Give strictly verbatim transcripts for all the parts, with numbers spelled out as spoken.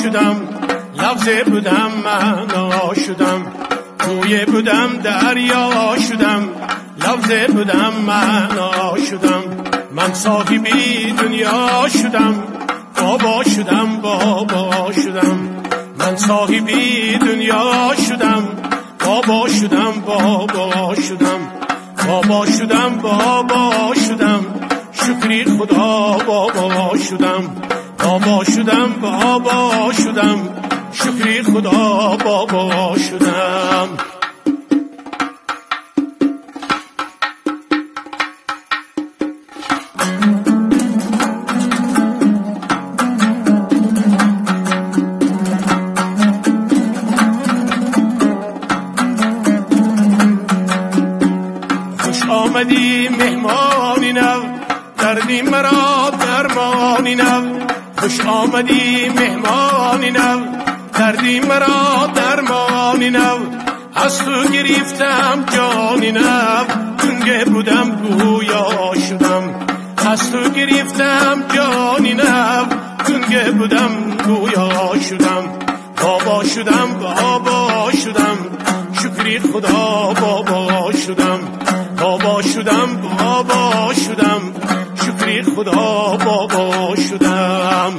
شدم، لفظ بودم معنا شدم، گویه بودم دریا شدم، لفظ بودم معنا شدم. من صاحبی دنیا شدم، بابا شدم بابا شدم. من صاحبی دنیا شدم، بابا شدم بابا شدم. بابا شدم بابا شدم، شکری خدا بابا شدم. بابا شدم بابا شدم، شکری خدا بابا شدم. آمدی مهمانی نو، دردی مرا درمانی نو. خوش آمدی مهمانی نو، دردی مرا درمانی نو. از تو گرفتم جانی نو، گنگه بودم گویا شدم. از تو گرفتم جانی نو، گنگه بودم گویا شدم. بابا شدم بابا شدم، شکری خدا بابا شدم. بابا شدم بابا شدم، شکری خدا بابا شدم.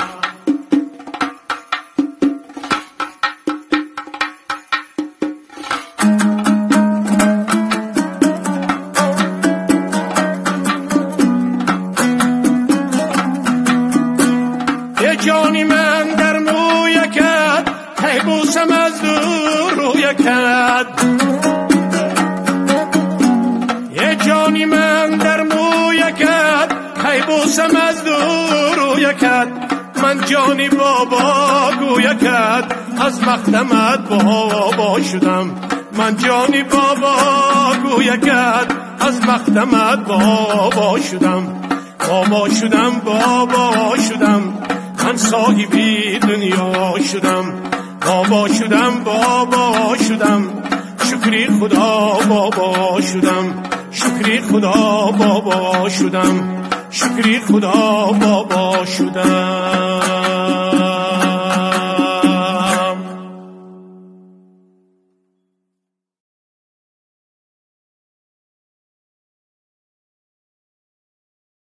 یه جانی من در موی کرد، هی بوسم از دور روی کرد. جانی من در موی کرد، هی بوسم از دور روی کرد. من جانی بابا گویا کرد، از مقدمت بابا شدم. من جانی بابا گویا کرد، از مقدمت بابا شدم. بابا شدم بابا شدم، من صاحبی دنیا شدم. بابا شدم بابا شدم، شکری خدا بابا شدم. شکری خدا بابا شدم، شکری خدا بابا شدم.